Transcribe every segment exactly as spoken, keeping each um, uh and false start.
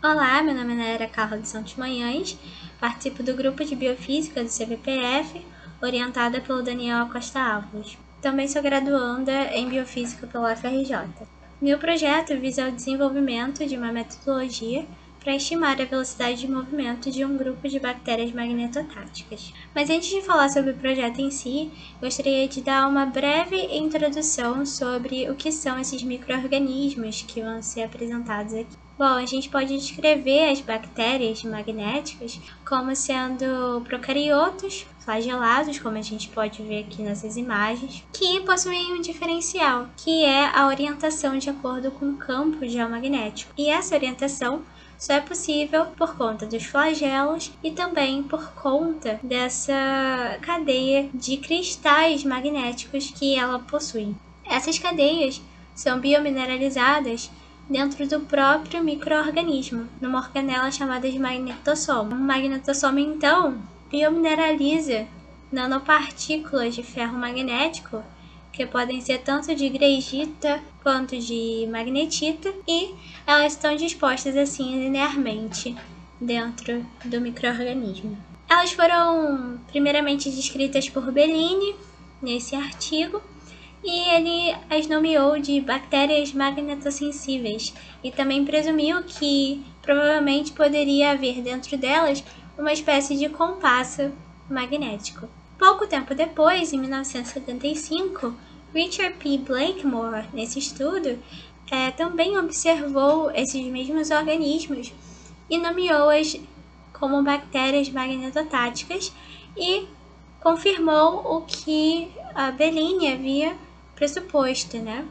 Olá, meu nome é Naira Carla de Santos Manhães, participo do grupo de Biofísica do C B P F, orientada pelo Daniel Acosta Alves. Também sou graduanda em Biofísica pela U F R J. Meu projeto visa o desenvolvimento de uma metodologia para estimar a velocidade de movimento de um grupo de bactérias magnetotáticas. Mas antes de falar sobre o projeto em si, gostaria de dar uma breve introdução sobre o que são esses micro-organismos que vão ser apresentados aqui. Bom, a gente pode descrever as bactérias magnéticas como sendo procariotos flagelados, como a gente pode ver aqui nessas imagens, que possuem um diferencial, que é a orientação de acordo com o campo geomagnético. E essa orientação só é possível por conta dos flagelos e também por conta dessa cadeia de cristais magnéticos que ela possui. Essas cadeias são biomineralizadas dentro do próprio micro-organismo, numa organela chamada de magnetosoma. O magnetosoma, então, biomineraliza nanopartículas de ferro magnético, que podem ser tanto de greigita quanto de magnetita, e elas estão dispostas assim linearmente dentro do micro-organismo. Elas foram primeiramente descritas por Bellini nesse artigo, e ele as nomeou de bactérias magnetossensíveis e também presumiu que provavelmente poderia haver dentro delas uma espécie de compasso magnético. Pouco tempo depois, em mil novecentos e setenta e cinco, Richard P. Blakemore, nesse estudo, é, também observou esses mesmos organismos e nomeou-as como bactérias magnetotáticas e confirmou o que a Bellini havia pressuposto, né?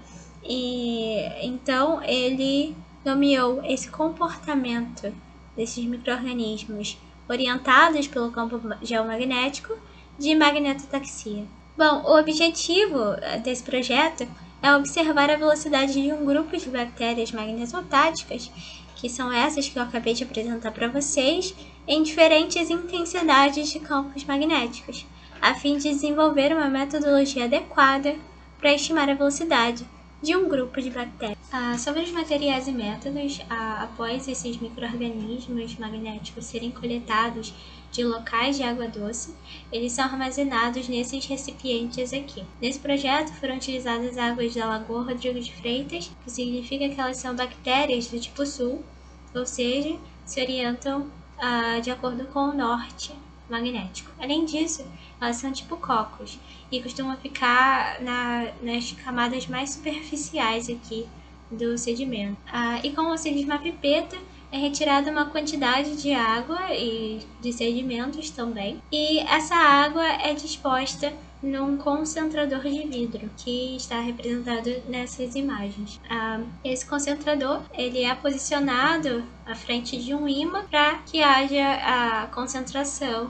E então ele nomeou esse comportamento desses micro-organismos orientados pelo campo geomagnético de magnetotaxia. Bom, o objetivo desse projeto é observar a velocidade de um grupo de bactérias magnetotáticas, que são essas que eu acabei de apresentar para vocês, em diferentes intensidades de campos magnéticos, a fim de desenvolver uma metodologia adequada para estimar a velocidade de um grupo de bactérias. Ah, sobre os materiais e métodos, ah, após esses micro-organismos magnéticos serem coletados de locais de água doce, eles são armazenados nesses recipientes aqui. Nesse projeto foram utilizadas águas da Lagoa Rodrigo de Freitas, que significa que elas são bactérias do tipo sul, ou seja, se orientam ah, de acordo com o norte magnético. Além disso, elas são tipo cocos e costumam ficar na, nas camadas mais superficiais aqui do sedimento. Ah, e com o auxílio de uma pipeta é retirada uma quantidade de água e de sedimentos também, e essa água é disposta num concentrador de vidro que está representado nessas imagens. Ah, esse concentrador ele é posicionado à frente de um ímã para que haja a concentração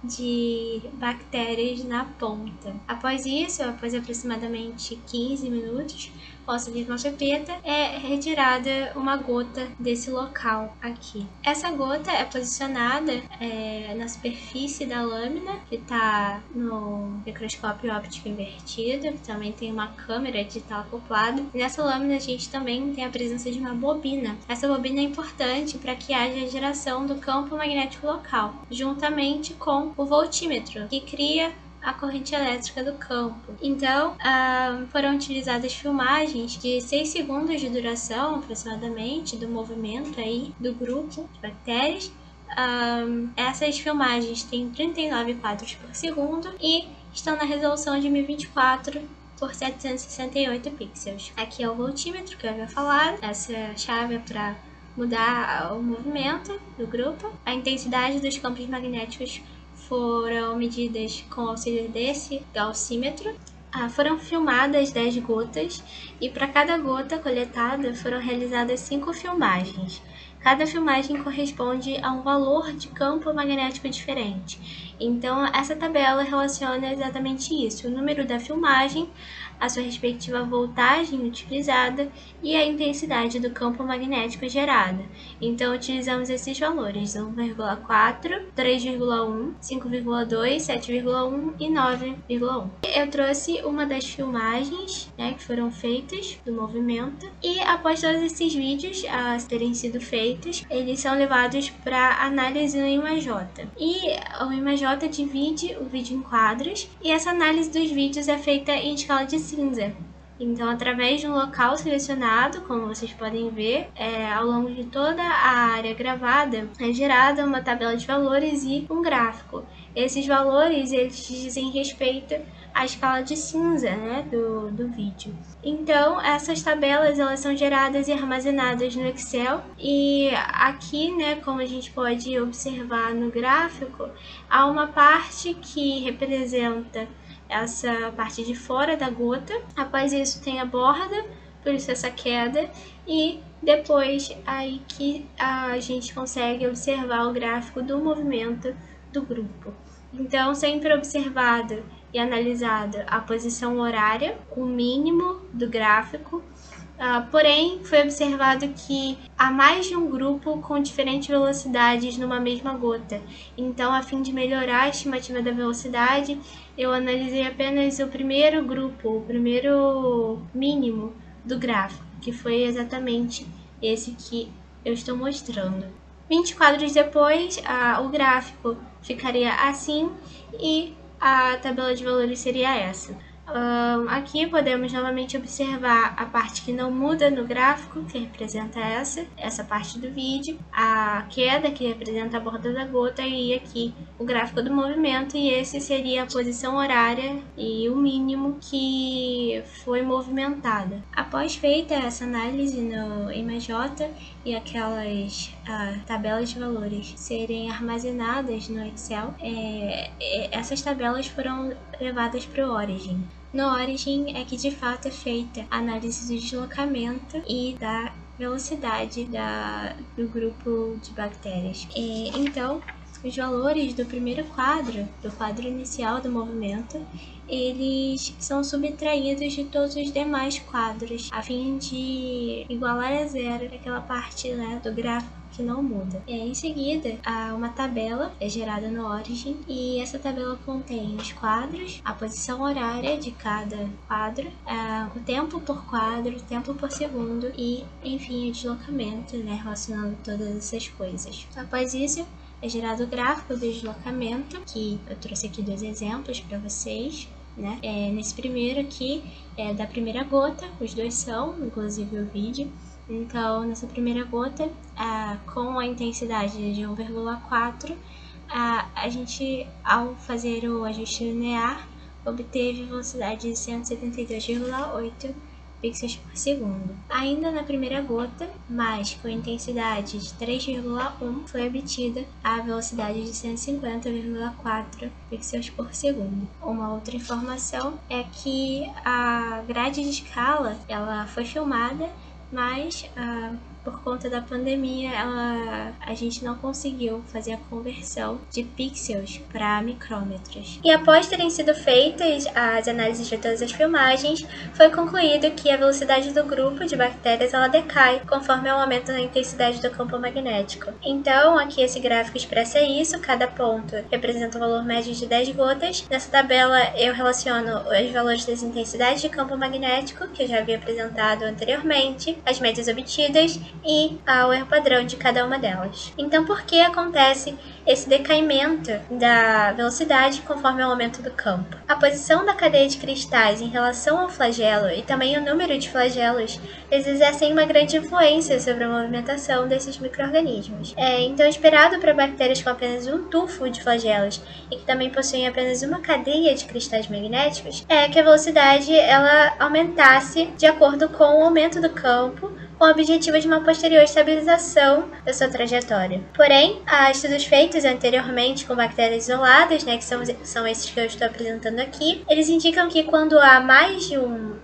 de bactérias na ponta. Após isso, após aproximadamente quinze minutos, com o auxílio de uma pipeta, é retirada uma gota desse local aqui. Essa gota é posicionada é, na superfície da lâmina, que está no microscópio óptico invertido, que também tem uma câmera digital acoplada. E nessa lâmina a gente também tem a presença de uma bobina. Essa bobina é importante para que haja a geração do campo magnético local, juntamente com o voltímetro, que cria a corrente elétrica do campo. Então, ah, foram utilizadas filmagens de seis segundos de duração, aproximadamente, do movimento aí do grupo de bactérias. Ah, essas filmagens têm trinta e nove quadros por segundo e estão na resolução de mil e vinte e quatro por setecentos e sessenta e oito pixels. Aqui é o voltímetro que eu havia falado. Essa chave é para mudar o movimento do grupo. A intensidade dos campos magnéticos foram medidas com o auxílio desse gaussímetro. Ah, foram filmadas dez gotas e para cada gota coletada foram realizadas cinco filmagens. Cada filmagem corresponde a um valor de campo magnético diferente. Então, essa tabela relaciona exatamente isso: o número da filmagem a sua respectiva voltagem utilizada e a intensidade do campo magnético gerada. Então, utilizamos esses valores: um vírgula quatro, três vírgula um, cinco vírgula dois, sete vírgula um e nove vírgula um. Eu trouxe uma das filmagens, né, que foram feitas do movimento, e após todos esses vídeos a terem sido feitos, eles são levados para análise no I M A J. E o I M A J divide o vídeo em quadros, e essa análise dos vídeos é feita em escala de cinza. Então, através de um local selecionado, como vocês podem ver, é, ao longo de toda a área gravada, é gerada uma tabela de valores e um gráfico. Esses valores, eles dizem respeito à escala de cinza, né, do, do vídeo. Então, essas tabelas, elas são geradas e armazenadas no Excel. E aqui, né, como a gente pode observar no gráfico, há uma parte que representa essa parte de fora da gota. Após isso tem a borda, por isso essa queda, e depois aí que a gente consegue observar o gráfico do movimento do grupo. Então, sempre observado e analisado a posição horária, o mínimo do gráfico. Uh, porém, foi observado que há mais de um grupo com diferentes velocidades numa mesma gota. Então, a fim de melhorar a estimativa da velocidade, eu analisei apenas o primeiro grupo, o primeiro mínimo do gráfico, que foi exatamente esse que eu estou mostrando. vinte quadros depois, uh, o gráfico ficaria assim e a tabela de valores seria essa. Um, aqui podemos novamente observar a parte que não muda no gráfico, que representa essa, essa parte do vídeo, a queda, que representa a borda da gota, e aqui o gráfico do movimento, e esse seria a posição horária e o mínimo que foi movimentada. Após feita essa análise no I M A J e aquelas uh, tabelas de valores serem armazenadas no Excel, é, é, essas tabelas foram levadas para o Origin. No Origin é que de fato é feita a análise do deslocamento e da velocidade da, do grupo de bactérias. E, então, os valores do primeiro quadro, do quadro inicial do movimento, eles são subtraídos de todos os demais quadros, a fim de igualar a zero aquela parte, né, do gráfico que não muda. E aí, em seguida, há uma tabela é gerada no Origin, e essa tabela contém os quadros, a posição horária de cada quadro, uh, o tempo por quadro, o tempo por segundo e, enfim, o deslocamento, né, relacionando todas essas coisas. Após isso, é gerado o gráfico do deslocamento, que eu trouxe aqui dois exemplos para vocês. Né? É, nesse primeiro aqui, é da primeira gota, os dois são, inclusive o vídeo. Então, nessa primeira gota, ah, com a intensidade de um vírgula quatro, ah, a gente, ao fazer o ajuste linear, obteve velocidade de cento e setenta e dois vírgula oito pixels por segundo. Ainda na primeira gota, mas com intensidade de três vírgula um, foi obtida a velocidade de cento e cinquenta vírgula quatro pixels por segundo. Uma outra informação é que a grade de escala ela foi filmada, mas ah, por conta da pandemia ela, a gente não conseguiu fazer a conversão de pixels para micrômetros. E após terem sido feitas as análises de todas as filmagens, foi concluído que a velocidade do grupo de bactérias ela decai conforme o aumento na intensidade do campo magnético. Então, aqui esse gráfico expressa isso, cada ponto representa um valor médio de dez gotas. Nessa tabela eu relaciono os valores das intensidades de campo magnético, que eu já havia apresentado anteriormente, as médias obtidas e ao erro padrão de cada uma delas. Então, por que acontece esse decaimento da velocidade conforme o aumento do campo? A posição da cadeia de cristais em relação ao flagelo e também o número de flagelos, eles exercem uma grande influência sobre a movimentação desses micro-organismos. É, então, esperado para bactérias com apenas um tufo de flagelos e que também possuem apenas uma cadeia de cristais magnéticos, é que a velocidade ela aumentasse de acordo com o aumento do campo, com o objetivo de uma posterior estabilização da sua trajetória. Porém, há estudos feitos anteriormente com bactérias isoladas, né, que são, são esses que eu estou apresentando aqui, eles indicam que quando há mais de um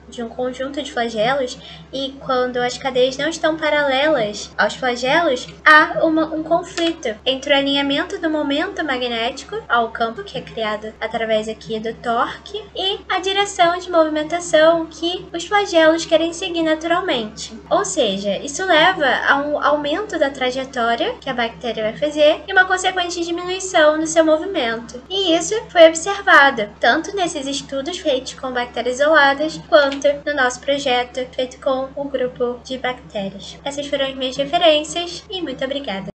de um conjunto de flagelos, e quando as cadeias não estão paralelas aos flagelos, há uma, um conflito entre o alinhamento do momento magnético ao campo, que é criado através aqui do torque, e a direção de movimentação que os flagelos querem seguir naturalmente. Ou seja, isso leva a um aumento da trajetória que a bactéria vai fazer e uma consequente diminuição no seu movimento. E isso foi observado tanto nesses estudos feitos com bactérias isoladas, quanto no nosso projeto feito com o grupo de bactérias. Essas foram as minhas referências e muito obrigada!